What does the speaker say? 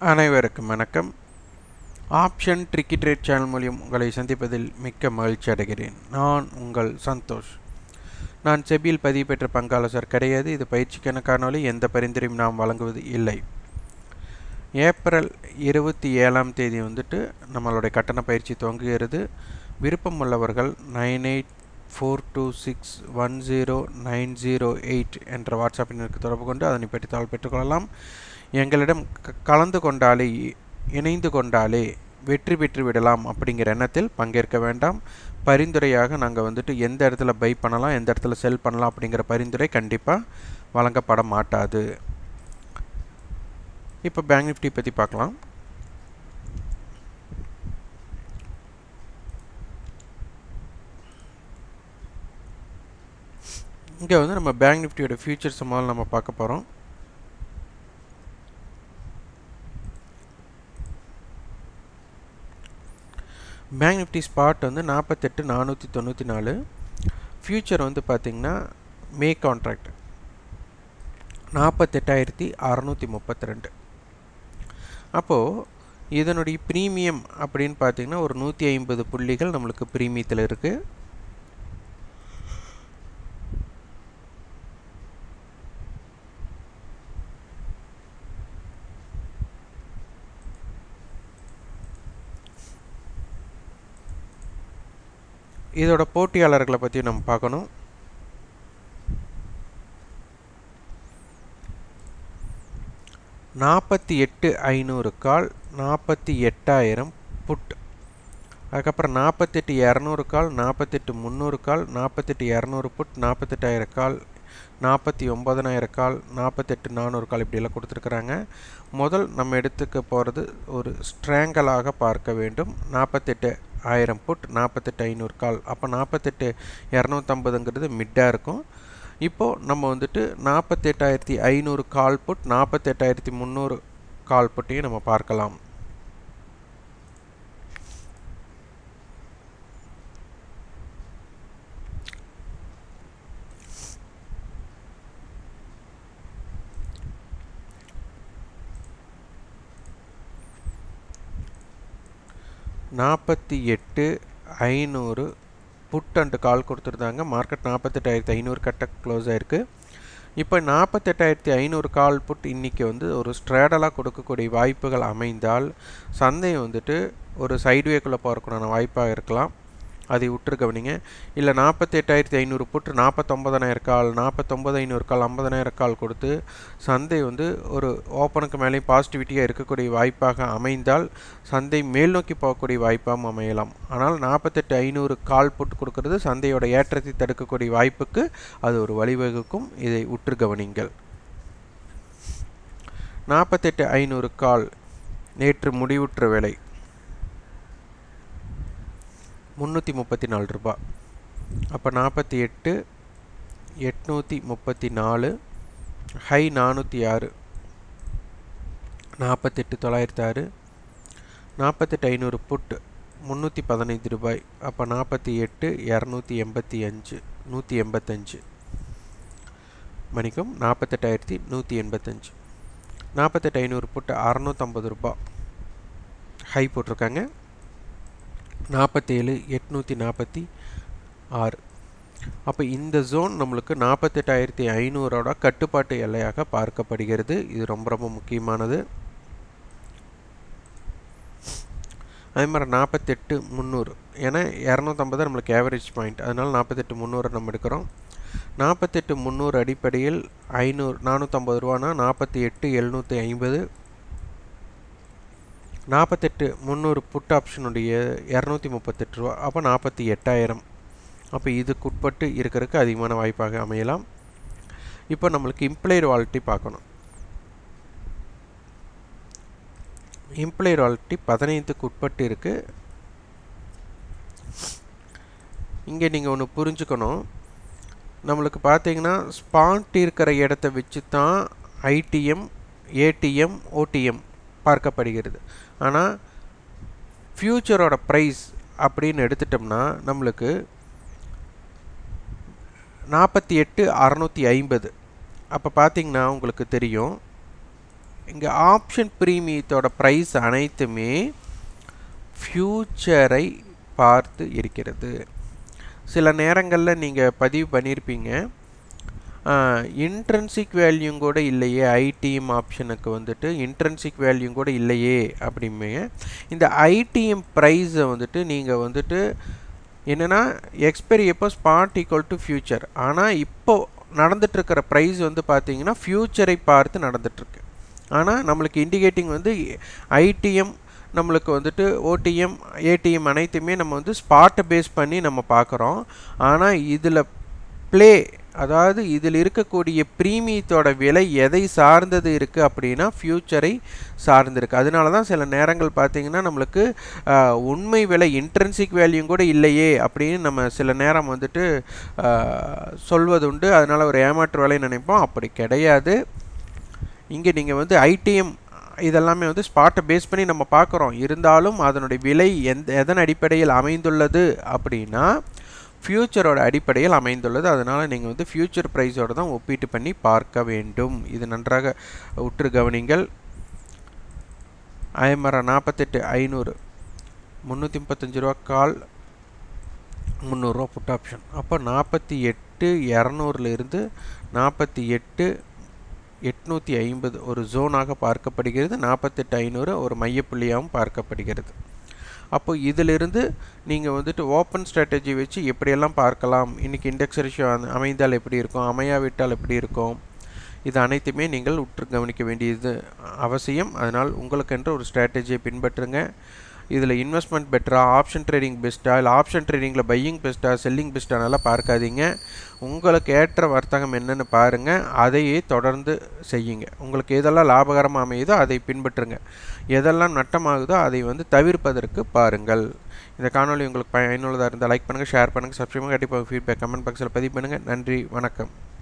அனைவருக்கும் வணக்கம். Option tricky trade channel மூலம் உங்களை சந்திப்பதில் மிக்க மகிழ்ச்சி அடைகிறேன். நான் உங்கள் சந்தோஷ். நான் செபியில் பதிவு பெற்ற பங்காளர் கிடையாது. இது பயிற்சிக்கான காணொளி. எந்த பரிந்துரையும் நாம் வழங்குவது இல்லை. ஏப்ரல் 27 நம்மளுடைய கட்டண பயிற்சி துவங்குகிறது. விருப்பம் உள்ளவர்கள் 9842610908 என்ற வாட்ஸ்அப் எண்ணிற்கு தொடர்பு கொண்டு அதனை பற்றி தகவல் பெற்றுக்கொள்ளலாம். எங்களிடம் கலந்து கொண்டாலே, இணைந்து கொண்டாலே வெற்றி பெற்று விடலாம் அப்படிங்கிற எண்ணத்தில் பங்கேற்க வேண்டாம். பரிந்துரையாக நாங்கள் எந்த இடத்துல பை பண்ணலாம், எந்த இடத்துல செல் பண்ணலாம் அப்படிங்கிற பரிந்துரை கண்டிப்பாக வழங்கப்பட மாட்டாது. இப்போ பேங்க் நிஃப்டி பற்றி பார்க்கலாம். இங்கே நம்ம பேங்க் நிஃப்டியோட ஃபியூச்சர்ஸ் முதல்ல நம்ம பார்க்க போகிறோம். Bank Nifty spot 48,494. ஃபியூச்சர் பார்த்திங்கன்னா மே கான்ட்ராக்ட் 48,632. அப்போது இதனுடைய ப்ரீமியம் அப்படின்னு பார்த்திங்கன்னா ஒரு 150 புள்ளிகள் நம்மளுக்கு ப்ரீமியத்தில் இருக்குது. இதோட போட்டியாளர்களை பற்றி நம்ம பார்க்கணும். $48,500 கால், 48,000 புட். அதுக்கப்புறம் 48,200 கால், 48,300 கால், 48,200 புட், 48,000 கால், 49,000 கால், 48,400 கால் இப்படியெல்லாம் கொடுத்துருக்குறாங்க. முதல் நம்ம எடுத்துக்க போகிறது ஒரு ஸ்ட்ராங்கலாக பார்க்க வேண்டும். 48,000 புட், 48,500 கால். அப்போ 48,250ங்கிறது மிட்டாக இருக்கும். இப்போது நம்ம 48,500 கால் புட், 48,300 கால் புட்டையும் நம்ம பார்க்கலாம். $48,500 புட் அண்ட் கால் கொடுத்துருந்தாங்க. மார்க்கெட் 48,500 கட்ட க்ளோஸ் ஆகிருக்கு. இப்போ 48,500 கால் புட் இன்றைக்கி ஒரு ஸ்ட்ராடலாக கொடுக்கக்கூடிய வாய்ப்புகள் அமைந்தால் சந்தை ஒரு சைட்வேக்குள்ளே போகிறதுக்கான வாய்ப்பாக இருக்கலாம். அதை உற்று கவனிங்க. இல்லை 48,500 புட், 49,000 கால், 49,500 கால், 50,000 கால் கொடுத்து சந்தை ஒரு ஓப்பனுக்கு மேலே பாசிட்டிவிட்டியாக இருக்கக்கூடிய வாய்ப்பாக அமைந்தால் சந்தை மேல் நோக்கி போகக்கூடிய வாய்ப்பாகவும் அமையலாம். ஆனால் 48,500 கால் புட் கொடுக்கறது சந்தையோட ஏற்றத்தை தடுக்கக்கூடிய வாய்ப்புக்கு அது ஒரு வழிவகுக்கும். இதை உற்று கவனிங்கள். 48,500 கால் நேற்று முடிவுற்ற விலை $334. அப்போ 48,834, ஹை 406, 48,906. 48,500 புட் $315. அப்போ 48,285, 185 மணிக்கும் 48,185. 48,500 புட் $650 ஹை போட்டிருக்காங்க. 47,846. அப்போ இந்த ஜோன் நம்மளுக்கு 48,500ஓட கட்டுப்பாட்டு எல்லையாக பார்க்கப்படுகிறது. இது ரொம்ப ரொம்ப முக்கியமானது. அதே மாதிரி 48,300, ஏன்னா 250 நம்மளுக்கு ஆவரேஜ் பாயிண்ட், அதனால் 48,300 நம்ம எடுக்கிறோம். 48,300 அடிப்படையில் 450 ரூபானா 48,750. 48,300 புட் ஆப்ஷனுடைய 238 ரூபா. அப்போ 48,000. அப்போ இதுக்குட்பட்டு இருக்கிறதுக்கு அதிகமான வாய்ப்பாக அமையலாம். இப்போ நம்மளுக்கு இம்ப்ளைடு வாலிட்டி பார்க்கணும். இம்ப்ளைடு வாலிட்டி 15க்கு உட்பட்டு இருக்குது. இங்கே நீங்கள் ஒன்று புரிஞ்சுக்கணும். நம்மளுக்கு பார்த்தீங்கன்னா ஸ்பாட் இருக்கிற இடத்த வச்சு தான் ஐடிஎம், ஏடிஎம், ஓடிஎம் பார்க்கப்படுகிறது. ஆனால் ஃபியூச்சரோட ப்ரைஸ் அப்படின்னு எடுத்துட்டோம்னா நம்மளுக்கு 48,650. அப்போ பார்த்தீங்கன்னா உங்களுக்கு தெரியும் இங்கே ஆப்ஷன் ப்ரீமியத்தோட ப்ரைஸ் அனைத்துமே ஃப்யூச்சரை பார்த்து இருக்கிறது. சில நேரங்களில் நீங்கள் பதிவு பண்ணியிருப்பீங்க, இன்ட்ரென்சிக் வேல்யூ கூட இல்லையே, ஐடிஎம் ஆப்ஷனுக்கு வந்துட்டு இன்ட்ரென்சிக் வேல்யூ கூட இல்லையே அப்படிமே. இந்த ஐடிஎம் ப்ரைஸை வந்துட்டு நீங்கள் வந்துட்டு என்னென்னா எக்ஸ்பைரி எப்போ ஸ்பாட் ஈக்குவல் டு ஃப்யூச்சர், ஆனால் இப்போ நடந்துகிட்ருக்கிற ப்ரைஸ் வந்து பார்த்தீங்கன்னா ஃப்யூச்சரை பார்த்து நடந்துகிட்ருக்கு. ஆனால் நம்மளுக்கு இண்டிகேட்டிங் வந்து ஐடிஎம் நம்மளுக்கு வந்துட்டு ஓடிஎம் ஏடிஎம் அனைத்துமே நம்ம வந்து ஸ்பாட்டை பேஸ் பண்ணி நம்ம பார்க்குறோம். ஆனால் இதில் அதாவது இதில் இருக்கக்கூடிய ப்ரீமியத்தோட விலை எதை சார்ந்தது இருக்குது அப்படின்னா ஃப்யூச்சரை சார்ந்திருக்கு. அதனால தான் சில நேரங்கள் பார்த்திங்கன்னா நம்மளுக்கு உண்மை விலை இன்ட்ரென்சிக் வேல்யூ கூட இல்லையே அப்படின்னு நம்ம சில நேரம் வந்துட்டு சொல்வது உண்டு. அதனால் ஒரு ஏமாற்று வேலை நினைப்போம். அப்படி கிடையாது. இங்கே நீங்கள் வந்து ஐடிஎம் இதெல்லாமே வந்து ஸ்பாட்டை பேஸ் பண்ணி நம்ம பார்க்குறோம். இருந்தாலும் அதனுடைய விலை எதன் அடிப்படையில் அமைந்துள்ளது அப்படின்னா ஃப்யூச்சரோட அடிப்படையில் அமைந்துள்ளது. அதனால் நீங்கள் வந்து ஃப்யூச்சர் ப்ரைஸோடு தான் ஒப்பீட்டு பண்ணி பார்க்க வேண்டும். இது நன்றாக உற்று கவனிங்கள். ஐஎம்ஆர் 48,500 335 ரூபா கால், 300 ரூபா புட் ஆப்ஷன். அப்போ 48,200 48,850 ஒரு ஜோனாக பார்க்கப்படுகிறது. 48,500 ஒரு மையப்புள்ளியாகவும் பார்க்கப்படுகிறது. அப்போ இதிலிருந்து நீங்கள் வந்துட்டு ஓப்பன் ஸ்ட்ராட்டஜி வச்சு எப்படியெல்லாம் பார்க்கலாம், இன்றைக்கி இண்டெக்ஸ் ரேஷியோ அமைந்தால் எப்படி இருக்கும், அமையாவிட்டால் எப்படி இருக்கும், இது அனைத்துமே நீங்கள் உற்று கவனிக்க வேண்டியது அவசியம். அதனால் உங்களுக்கென்று ஒரு ஸ்ட்ராட்டஜியை பின்பற்றுங்க. இதில் இன்வெஸ்ட்மெண்ட் பெட்டரா, ஆப்ஷன் ட்ரேடிங் பெஸ்ட்டா, இல்லை ஆப்ஷன் ட்ரேடிங்கில் பையிங் பெஸ்ட்டா, செல்லிங் பெஸ்ட்டானெல்லாம் பார்க்காதீங்க. உங்களுக்கு ஏற்ற வர்த்தகம் என்னென்னு பாருங்கள், அதையே தொடர்ந்து செய்யுங்க. உங்களுக்கு எதெல்லாம் லாபகரமாக அமையுதோ அதை பின்பற்றுங்க. எதெல்லாம் நட்டமாகுதோ அதை வந்து தவிர்ப்பதற்கு பாருங்கள். இந்த காணொலி உங்களுக்கு பயனுள்ளதாக இருந்தால் லைக் பண்ணுங்கள், ஷேர் பண்ணுங்கள், சப்ஸ்கிரைப் பண்ணுங்கள். கண்டிப்பாக ஃபீட்பேக் கமெண்ட் பாக்ஸில் பதிவு பண்ணுங்கள். நன்றி, வணக்கம்.